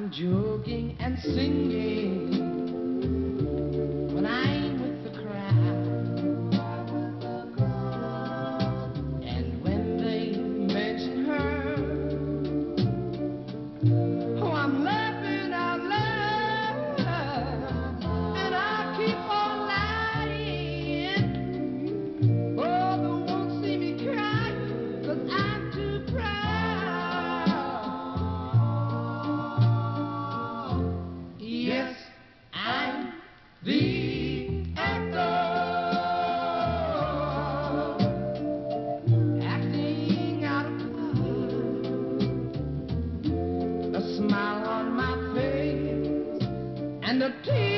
joking and singing when I'm with the crowd. And when they mention her, oh, I'm laughing out loud, and I keep on lying. Oh, they won't see me cry, 'cause I'm too proud. Yes, I'm the actor, acting out of love, a smile on my face and a tear